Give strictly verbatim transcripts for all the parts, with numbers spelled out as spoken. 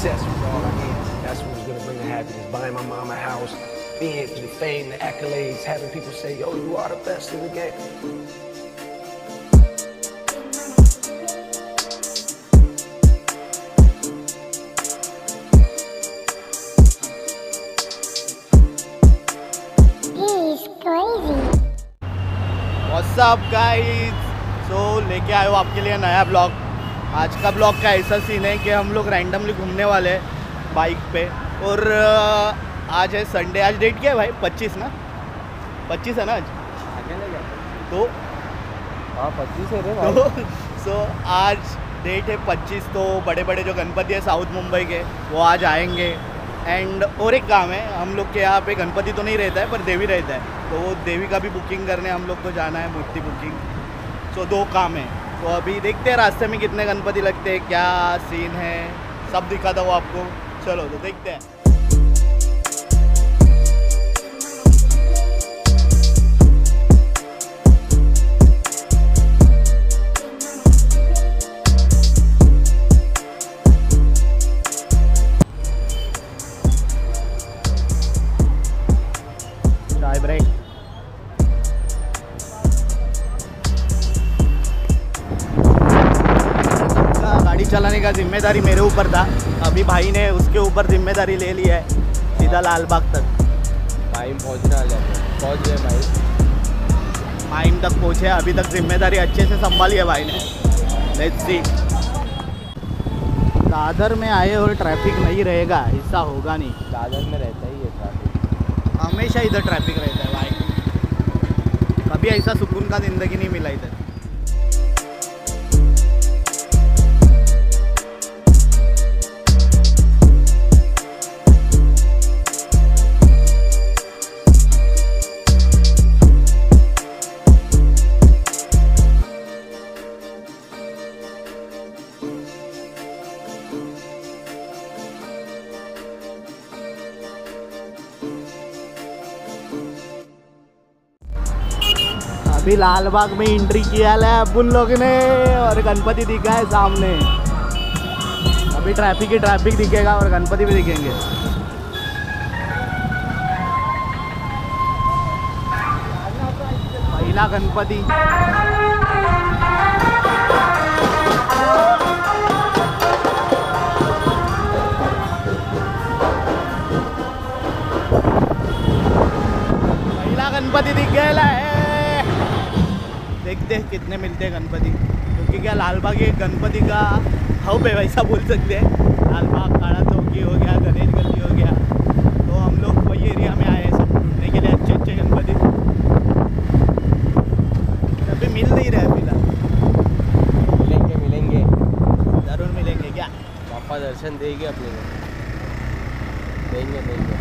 success was all I needed. That's what was gonna bring the happiness. Buying my mom a house, being the fame, the accolades, having people say, yo, you are the best in the game. What's up guys? So लेके आए हो आपके लिए नया blog. आज का blog का ऐसा सीन है कि हम लोग रैंडमली घूमने वाले हैं बाइक पे। और आज है संडे। आज डेट क्या है भाई? पच्चीस ना? पच्चीस है ना आज? तो हाँ पच्चीस है रे भाई। तो सो आज डेट है पच्चीस। तो बड़े बड़े जो गणपति है साउथ मुंबई के वो आज आएंगे। एंड और एक काम है, हम लोग के यहाँ पे गणपति तो नहीं रहता है पर देवी रहता है, तो वो देवी का भी बुकिंग करने हम लोग को जाना है, मूर्ति बुकिंग। सो दो काम है। तो अभी देखते हैं रास्ते में कितने गणपति लगते हैं, क्या सीन है, सब दिखाता हूँ आपको। चलो तो देखते हैं। चाय ब्रेक। गाड़ी चलाने का जिम्मेदारी मेरे ऊपर था, अभी भाई ने उसके ऊपर जिम्मेदारी ले ली है। सीधा लाल बाग तक टाइम पहुँचने आ जाते हैं। पहुँच गए भाई, टाइम तक पहुँचे। अभी तक जिम्मेदारी अच्छे से संभाली है भाई ने। Let's see. दादर में आए और ट्रैफिक नहीं रहेगा ऐसा होगा नहीं। दादर में रहता ही है ट्रैफिक, हमेशा इधर ट्रैफिक रहता है भाई। कभी ऐसा सुकून का ज़िंदगी नहीं मिला इधर। अभी लाल बाग में एंट्री किया है अपन लोग ने और गणपति दिखा है सामने। अभी ट्रैफिक ही ट्रैफिक दिखेगा और गणपति भी दिखेंगे। पहला गणपति पहला गणपति दिख गया है। देखते हैं कितने मिलते हैं गणपति, क्योंकि क्या लाल बाग एक गणपति का हब है वैसा बोल सकते हैं। लाल बाग, काड़ा चौकी हो गया, गणेश गली हो गया, तो हम लोग वही एरिया में आए हैं सब ढूंढने के लिए अच्छे अच्छे गणपति। अभी मिल नहीं रहे फिलहाल। मिलेंगे मिलेंगे जरूर मिलेंगे। क्या पापा दर्शन देंगे अपने को? देंगे देंगे।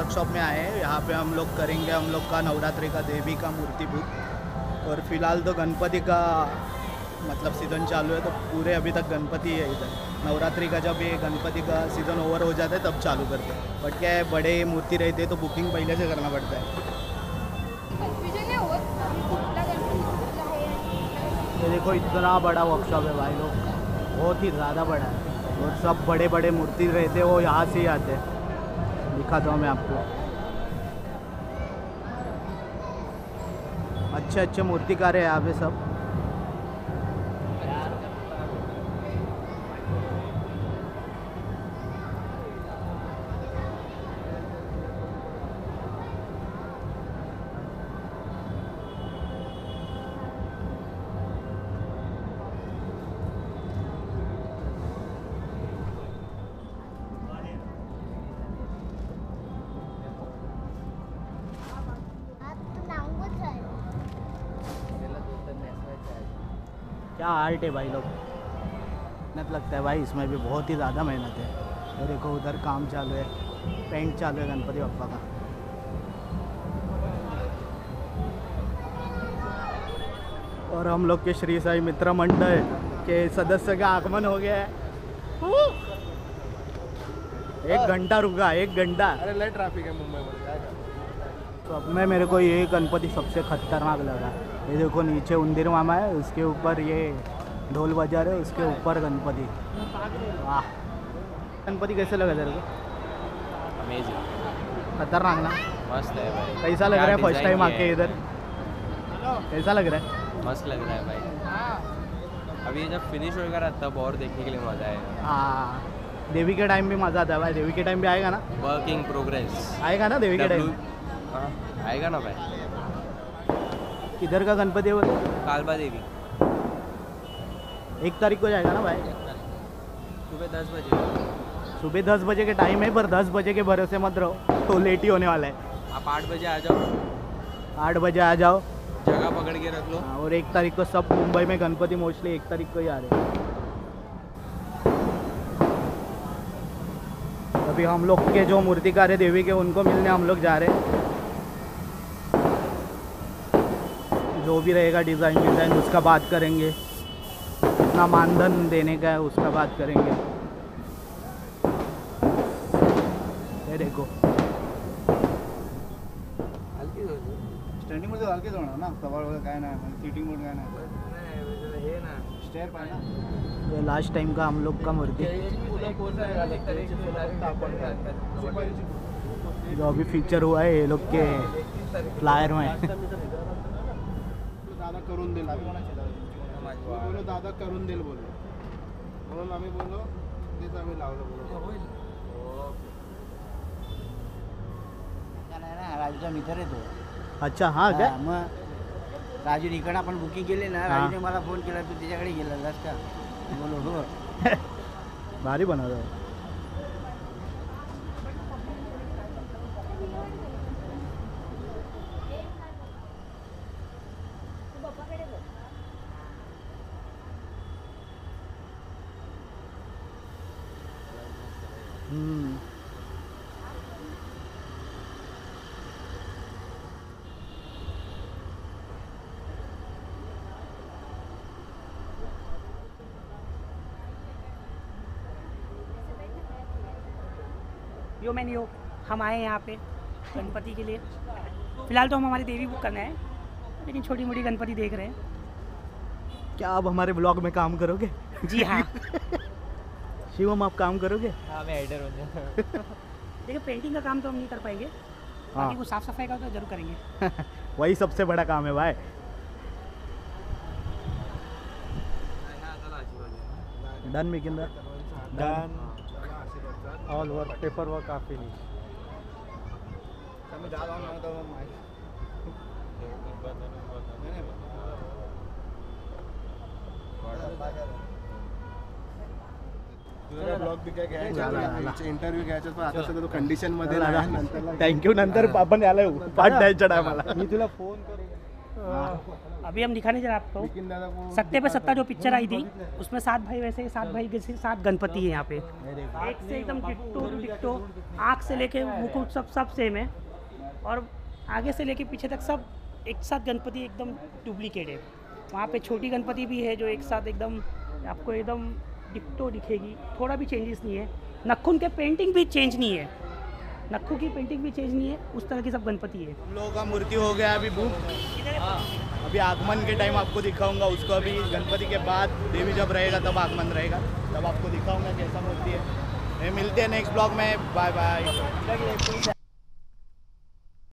वर्कशॉप में आए हैं। यहाँ पे हम लोग करेंगे हम लोग का नवरात्रि का देवी का मूर्ति बुक। और फिलहाल तो गणपति का मतलब सीज़न चालू है, तो पूरे अभी तक गणपति है इधर। नवरात्रि का जब ये गणपति का सीज़न ओवर हो जाता है तब चालू करते हैं। बट क्या है, बड़े मूर्ति रहते हैं तो बुकिंग पहले से करना पड़ता है। ये देखो इतना बड़ा वर्कशॉप है भाई लोग, बहुत ही ज़्यादा बड़ा है। और सब बड़े बड़े मूर्ति रहते हैं वो यहाँ से ही आते हैं। दिखाता हूँ मैं आपको, अच्छे अच्छे मूर्तिकार है यहाँ पे सब। क्या आर्ट है भाई लोग, मेहनत लगता है भाई इसमें भी, बहुत ही ज़्यादा मेहनत है। और देखो उधर काम चालू है, पेंट चालू है गणपति बप्पा का। और हम लोग के श्री साई मित्र मंडल के सदस्य का आगमन हो गया है। एक घंटा रुका, एक घंटा। अरे लय ट्रैफिक है मुंबई में, क्या कर। तो अब में मेरे को ये गणपति सबसे खतरनाक लगा। ये देखो नीचे उंदीर मामा है, उसके ऊपर ये ढोल बजा रहे, उसके ऊपर गणपति। वाह, गणपति कैसे लगा तेरे को? अमेजिंग, खतरनाक ना? मस्त है भाई। कैसा लग रहा है फर्स्ट टाइम आके इधर? कैसा लग रहा है? मस्त लग रहा है भाई। अभी जब फिनिश होएगा ना तब और देखने के लिए मज़ा आएगा। हाँ, देवी के टाइम भी मज़ा आता है भाई। देवी के टाइम भी आएगा ना? वर्क इन प्रोग्रेस आएगा ना देवी के टाइम? हाँ आएगा ना भाई। किधर का गणपति है वो? कालबा देवी। एक तारीख को जाएगा ना भाई? सुबह दस बजे। सुबह दस बजे के टाइम है, पर दस बजे के भरोसे मत रहो, तो लेट ही होने वाला है। आप आठ बजे आ जाओ। आठ बजे आ जाओ, जगह पकड़ के रख लो। हाँ, और एक तारीख को सब मुंबई में गणपति मोस्टली एक तारीख को ही आ रहे हैं। अभी हम लोग के जो मूर्तिकार है देवी के, उनको मिलने हम लोग जा रहे हैं। जो भी रहेगा डिज़ाइन डिज़ाइन उसका बात करेंगे, कितना मानधन देने का है उसका बात करेंगे। ये देखो स्टँडिंग मध्ये हलकी जाणार ना, सवाल वगैरे काय नाही, सीटिंग मध्ये काय नाही, हे ना स्टेअर पाहिजे। ये लास्ट टाइम का हम लोग का मूर्ति जो अभी फीचर हुआ है ये लोग के फ्लायर में। दादा करून देईल, बोलो दादा करून देईल बोलो, म्हणून आम्ही बोलो तेच आम्ही लावलं बोलो। राजूचा मित्र आहे तो। अच्छा हाँ क्या? हा, मग राजू इकडं आपण बुकिंग केली ना, राजूने मला फोन केला, तू त्याच्याकडे गेला का? बोलो हो। भारी बनवलं आहे। हम्म यो मैन यो हम आए हैं यहाँ पे गणपति के लिए। फ़िलहाल तो हम हमारी देवी बुक करना है, लेकिन छोटी मोटी गणपति देख रहे हैं। क्या आप हमारे ब्लॉग में काम करोगे? जी हाँ। शिवम आप काम करोगे? हाँ मैं एडिटर हो जाऊँ। देखिए पेंटिंग का काम तो हम नहीं कर पाएंगे, हाँ बाकी वो साफ़ सफाई का तो जरूर करेंगे। वही सबसे बड़ा काम है भाई। Done making the done all work paper work आप फिनिश। आम्ही जा जाऊन नव्हतो तुझा ब्लॉग बी काय घ्यायचा, इंटरव्ह्यू घ्यायचा, पण आता सगळं तो कंडिशन मध्ये नाही, नंतर थँक्यू। नंतर आपण याला पाठ द्यायच्या टायमाला मी तुला फोन करू। अभी हम दिखाने जा रहे हैं आपको लेकिन दादा को सत्ते पे सत्ता जो पिक्चर आई थी उसमें सात भाई वैसे सात भाई के सात गणपति है यहाँ पे, एक से एकदम डिट्टो डिट्टो, आँख से लेके मुकुट सब सब सेम है और आगे से लेके पीछे तक सब एक साथ गणपति एकदम डुप्लीकेट है। वहाँ पे छोटी गणपति भी है जो एक साथ एकदम आपको एकदम डिट्टो दिखेगी, थोड़ा भी चेंजेस नहीं है। नखुन के पेंटिंग भी चेंज नहीं है, नक्खू की पेंटिंग भी चेंज नहीं है, उस तरह की सब गणपति है। हम लोगों का मूर्ति हो गया अभी बुक, अभी आगमन के टाइम आपको दिखाऊंगा उसको। अभी गणपति के बाद देवी जब रहेगा तब आगमन रहेगा, तब आपको दिखाऊंगा कैसा मूर्ति है। मिलते हैं नेक्स्ट ब्लॉग में, बाय बाय।